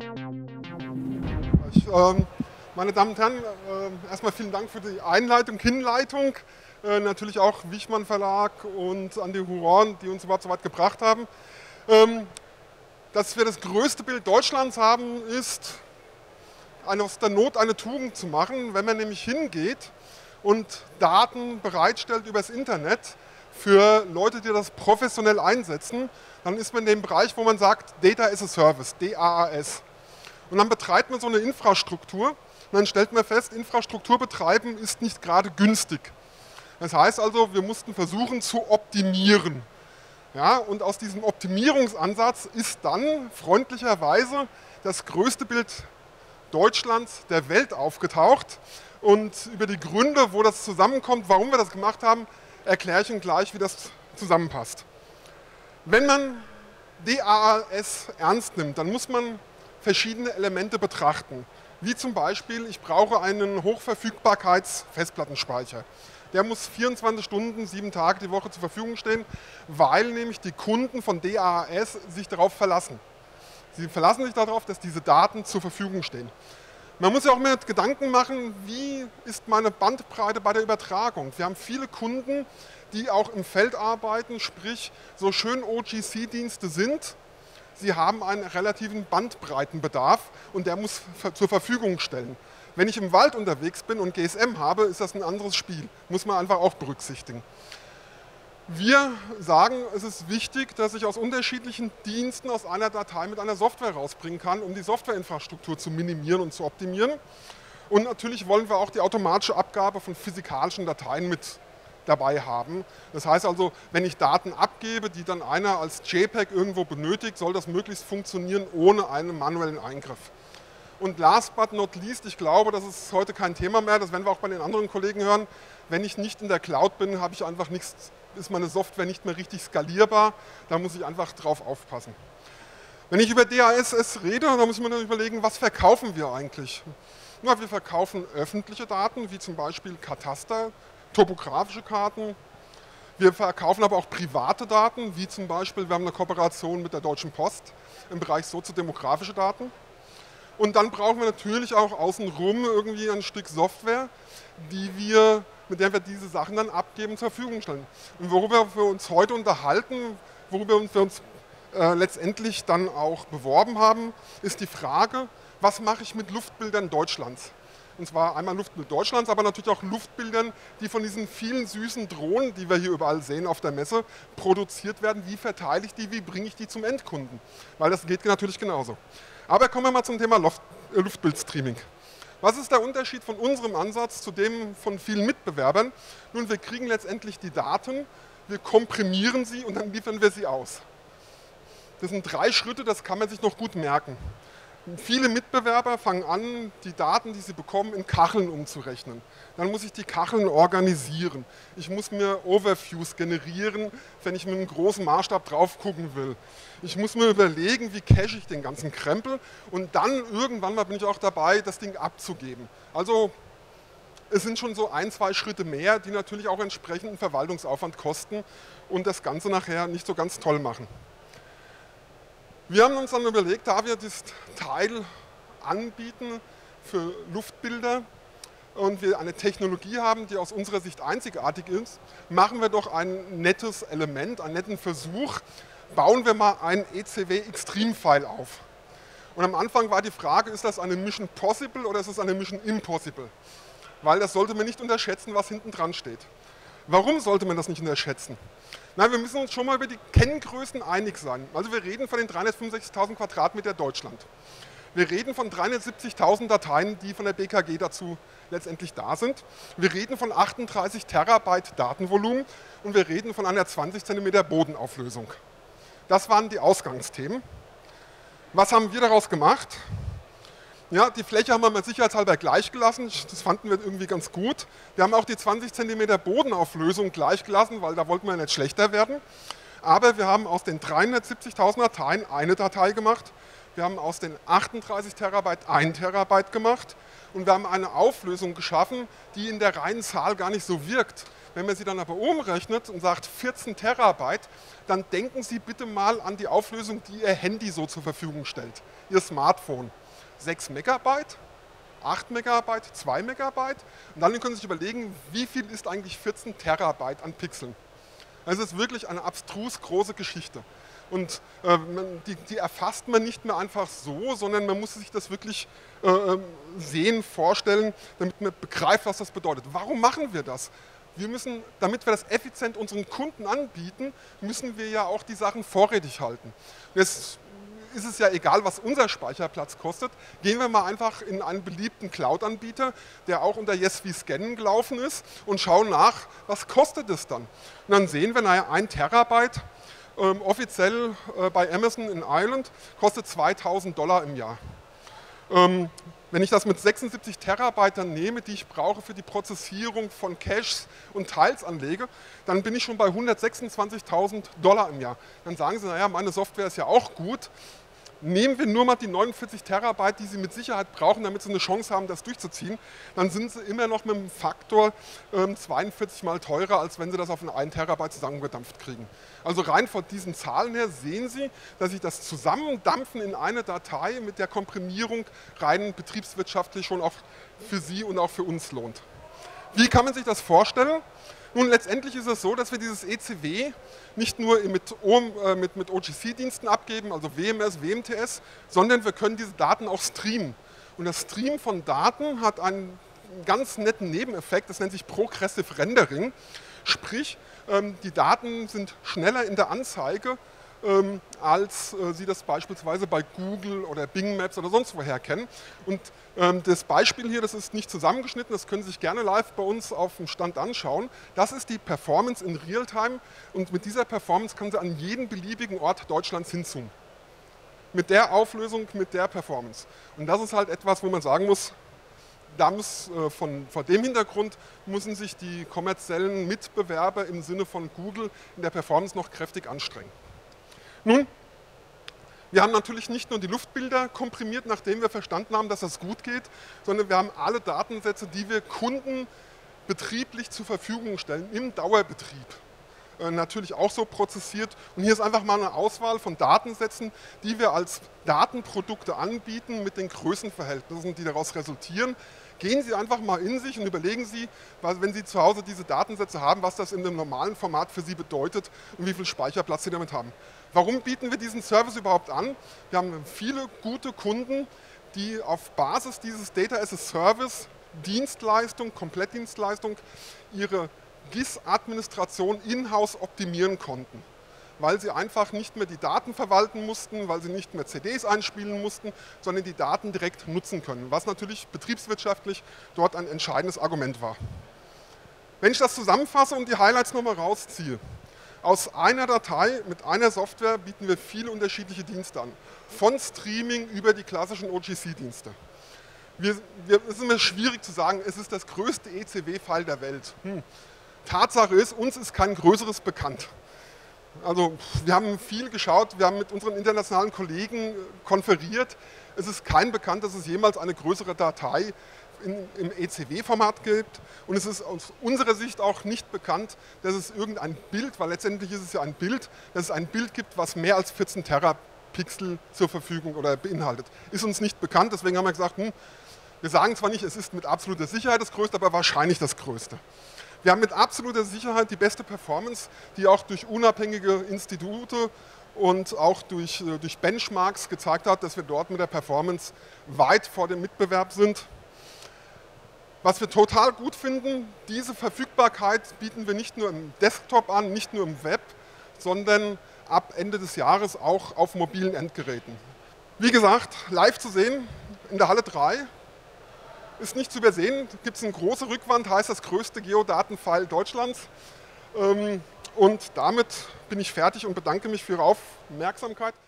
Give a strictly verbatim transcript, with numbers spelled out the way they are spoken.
Ich, ähm, meine Damen und Herren, äh, erstmal vielen Dank für die Einleitung, Hinleitung. Äh, natürlich auch Wichmann Verlag und an die Huron, die uns überhaupt so weit gebracht haben. Ähm, dass wir das größte Bild Deutschlands haben, ist, eine, aus der Not eine Tugend zu machen. Wenn man nämlich hingeht und Daten bereitstellt übers Internet für Leute, die das professionell einsetzen, dann ist man in dem Bereich, wo man sagt, Data as a Service, D A A S. Und dann betreibt man so eine Infrastruktur und dann stellt man fest, Infrastruktur betreiben ist nicht gerade günstig. Das heißt also, wir mussten versuchen zu optimieren. Ja, und aus diesem Optimierungsansatz ist dann freundlicherweise das größte Bild Deutschlands der Welt aufgetaucht. Und über die Gründe, wo das zusammenkommt, warum wir das gemacht haben, erkläre ich Ihnen gleich, wie das zusammenpasst. Wenn man D A A S ernst nimmt, dann muss man verschiedene Elemente betrachten. Wie zum Beispiel, ich brauche einen Hochverfügbarkeits-Festplattenspeicher. Der muss vierundzwanzig Stunden, sieben Tage die Woche zur Verfügung stehen, weil nämlich die Kunden von D A A S sich darauf verlassen. Sie verlassen sich darauf, dass diese Daten zur Verfügung stehen. Man muss sich auch mit Gedanken machen, wie ist meine Bandbreite bei der Übertragung. Wir haben viele Kunden, die auch im Feld arbeiten, sprich so schön O G C-Dienste sind. Sie haben einen relativen Bandbreitenbedarf und der muss zur Verfügung stellen. Wenn ich im Wald unterwegs bin und G S M habe, ist das ein anderes Spiel. Muss man einfach auch berücksichtigen. Wir sagen, es ist wichtig, dass ich aus unterschiedlichen Diensten aus einer Datei mit einer Software rausbringen kann, um die Softwareinfrastruktur zu minimieren und zu optimieren. Und natürlich wollen wir auch die automatische Abgabe von physikalischen Dateien mit dabei haben. Das heißt also, wenn ich Daten abgebe, die dann einer als JPEG irgendwo benötigt, soll das möglichst funktionieren ohne einen manuellen Eingriff. Und last but not least, ich glaube, das ist heute kein Thema mehr, das werden wir auch bei den anderen Kollegen hören, wenn ich nicht in der Cloud bin, habe ich einfach nichts, ist meine Software nicht mehr richtig skalierbar, da muss ich einfach drauf aufpassen. Wenn ich über D A A S rede, dann muss ich mir dann überlegen, was verkaufen wir eigentlich? Na, wir verkaufen öffentliche Daten, wie zum Beispiel Kataster, topografische Karten. Wir verkaufen aber auch private Daten, wie zum Beispiel, wir haben eine Kooperation mit der Deutschen Post im Bereich soziodemografische Daten. Und dann brauchen wir natürlich auch außenrum irgendwie ein Stück Software, die wir, mit der wir diese Sachen dann abgeben, zur Verfügung stellen. Und worüber wir uns heute unterhalten, worüber wir uns äh, letztendlich dann auch beworben haben, ist die Frage, was mache ich mit Luftbildern Deutschlands? Und zwar einmal Luftbild Deutschlands, aber natürlich auch Luftbildern, die von diesen vielen süßen Drohnen, die wir hier überall sehen auf der Messe, produziert werden. Wie verteile ich die, wie bringe ich die zum Endkunden? Weil das geht natürlich genauso. Aber kommen wir mal zum Thema Luft, äh, Luftbildstreaming. Was ist der Unterschied von unserem Ansatz zu dem von vielen Mitbewerbern? Nun, wir kriegen letztendlich die Daten, wir komprimieren sie und dann liefern wir sie aus. Das sind drei Schritte, das kann man sich noch gut merken. Viele Mitbewerber fangen an, die Daten, die sie bekommen, in Kacheln umzurechnen. Dann muss ich die Kacheln organisieren. Ich muss mir Overviews generieren, wenn ich mit einem großen Maßstab drauf gucken will. Ich muss mir überlegen, wie cache ich den ganzen Krempel und dann irgendwann mal bin ich auch dabei, das Ding abzugeben. Also es sind schon so ein, zwei Schritte mehr, die natürlich auch entsprechenden Verwaltungsaufwand kosten und das Ganze nachher nicht so ganz toll machen. Wir haben uns dann überlegt, da wir das Teil anbieten für Luftbilder und wir eine Technologie haben, die aus unserer Sicht einzigartig ist, machen wir doch ein nettes Element, einen netten Versuch, bauen wir mal einen E C W-Extreme-File auf. Und am Anfang war die Frage, ist das eine Mission Possible oder ist es eine Mission Impossible? Weil das sollte man nicht unterschätzen, was hinten dran steht. Warum sollte man das nicht unterschätzen? Na, wir müssen uns schon mal über die Kenngrößen einig sein. Also wir reden von den dreihundertfünfundsechzigtausend Quadratmeter Deutschland. Wir reden von dreihundertsiebzigtausend Dateien, die von der B K G dazu letztendlich da sind. Wir reden von achtunddreißig Terabyte Datenvolumen und wir reden von einer zwanzig Zentimeter Bodenauflösung. Das waren die Ausgangsthemen. Was haben wir daraus gemacht? Ja, die Fläche haben wir mal sicherheitshalber gleich gelassen, das fanden wir irgendwie ganz gut. Wir haben auch die zwanzig Zentimeter Bodenauflösung gleich gelassen, weil da wollten wir nicht schlechter werden. Aber wir haben aus den dreihundertsiebzigtausend Dateien eine Datei gemacht, wir haben aus den achtunddreißig Terabyte ein Terabyte gemacht und wir haben eine Auflösung geschaffen, die in der reinen Zahl gar nicht so wirkt. Wenn man sie dann aber umrechnet und sagt vierzehn Terabyte, dann denken Sie bitte mal an die Auflösung, die Ihr Handy so zur Verfügung stellt, Ihr Smartphone. sechs Megabyte, acht Megabyte, zwei Megabyte. Und dann können Sie sich überlegen, wie viel ist eigentlich vierzehn Terabyte an Pixeln. Das ist wirklich eine abstrus große Geschichte. Und äh, die, die erfasst man nicht mehr einfach so, sondern man muss sich das wirklich äh, sehen, vorstellen, damit man begreift, was das bedeutet. Warum machen wir das? Wir müssen, damit wir das effizient unseren Kunden anbieten, müssen wir ja auch die Sachen vorrätig halten. Jetzt ist es ja egal, was unser Speicherplatz kostet. Gehen wir mal einfach in einen beliebten Cloud-Anbieter, der auch unter Yes wie Scannen gelaufen ist, und schauen nach, was kostet es dann. Und dann sehen wir, naja, ein Terabyte ähm, offiziell äh, bei Amazon in Ireland kostet zweitausend Dollar im Jahr. Ähm, wenn ich das mit sechsundsiebzig Terabyte dann nehme, die ich brauche für die Prozessierung von Caches und Tiles anlege, dann bin ich schon bei hundertsechsundzwanzigtausend Dollar im Jahr. Dann sagen Sie, naja, meine Software ist ja auch gut. Nehmen wir nur mal die neunundvierzig Terabyte, die Sie mit Sicherheit brauchen, damit Sie eine Chance haben, das durchzuziehen, dann sind Sie immer noch mit einem Faktor ähm, zweiundvierzig mal teurer, als wenn Sie das auf einen ein Terabyte zusammengedampft kriegen. Also rein von diesen Zahlen her sehen Sie, dass sich das Zusammendampfen in eine Datei mit der Komprimierung rein betriebswirtschaftlich schon auch für Sie und auch für uns lohnt. Wie kann man sich das vorstellen? Nun, letztendlich ist es so, dass wir dieses E C W nicht nur mit, äh, mit, mit O G C-Diensten abgeben, also W M S, W M T S, sondern wir können diese Daten auch streamen. Und das Streamen von Daten hat einen ganz netten Nebeneffekt, das nennt sich Progressive Rendering. Sprich, ähm, die Daten sind schneller in der Anzeige, ähm, als äh, Sie das beispielsweise bei Google oder Bing Maps oder sonst woher kennen. Und ähm, das Beispiel hier, das ist nicht zusammengeschnitten, das können Sie sich gerne live bei uns auf dem Stand anschauen. Das ist die Performance in Realtime und mit dieser Performance können Sie an jeden beliebigen Ort Deutschlands hinzoomen. Mit der Auflösung, mit der Performance. Und das ist halt etwas, wo man sagen muss, da muss, äh, von, vor dem Hintergrund müssen sich die kommerziellen Mitbewerber im Sinne von Google in der Performance noch kräftig anstrengen. Nun, wir haben natürlich nicht nur die Luftbilder komprimiert, nachdem wir verstanden haben, dass das gut geht, sondern wir haben alle Datensätze, die wir Kunden betrieblich zur Verfügung stellen, im Dauerbetrieb, äh, natürlich auch so prozessiert. Und hier ist einfach mal eine Auswahl von Datensätzen, die wir als Datenprodukte anbieten mit den Größenverhältnissen, die daraus resultieren. Gehen Sie einfach mal in sich und überlegen Sie, wenn Sie zu Hause diese Datensätze haben, was das in einem normalen Format für Sie bedeutet und wie viel Speicherplatz Sie damit haben. Warum bieten wir diesen Service überhaupt an? Wir haben viele gute Kunden, die auf Basis dieses Data as a Service Dienstleistung, Komplettdienstleistung, ihre G I S-Administration in-house optimieren konnten, weil sie einfach nicht mehr die Daten verwalten mussten, weil sie nicht mehr C Ds einspielen mussten, sondern die Daten direkt nutzen können, was natürlich betriebswirtschaftlich dort ein entscheidendes Argument war. Wenn ich das zusammenfasse und die Highlights nochmal rausziehe, aus einer Datei mit einer Software bieten wir viele unterschiedliche Dienste an, von Streaming über die klassischen O G C-Dienste. Wir, wir, es ist immer schwierig zu sagen, es ist das größte E C W-File der Welt. Hm. Tatsache ist, uns ist kein größeres bekannt. Also wir haben viel geschaut, wir haben mit unseren internationalen Kollegen konferiert. Es ist kein bekannt, dass es jemals eine größere Datei in, im E C W-Format gibt. Und es ist aus unserer Sicht auch nicht bekannt, dass es irgendein Bild, weil letztendlich ist es ja ein Bild, dass es ein Bild gibt, was mehr als vierzehn Terapixel zur Verfügung oder beinhaltet. Ist uns nicht bekannt, deswegen haben wir gesagt, hm, wir sagen zwar nicht, es ist mit absoluter Sicherheit das Größte, aber wahrscheinlich das Größte. Wir haben mit absoluter Sicherheit die beste Performance, die auch durch unabhängige Institute und auch durch, durch Benchmarks gezeigt hat, dass wir dort mit der Performance weit vor dem Mitbewerb sind. Was wir total gut finden, diese Verfügbarkeit bieten wir nicht nur im Desktop an, nicht nur im Web, sondern ab Ende des Jahres auch auf mobilen Endgeräten. Wie gesagt, live zu sehen in der Halle drei. Ist nicht zu übersehen, gibt es eine große Rückwand, heißt das größte Geodatenfile Deutschlands. Und damit bin ich fertig und bedanke mich für Ihre Aufmerksamkeit.